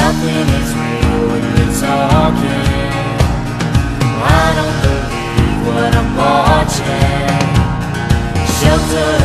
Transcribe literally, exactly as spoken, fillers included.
nothing is real when you're talking. I don't believe what I'm watching. Shelter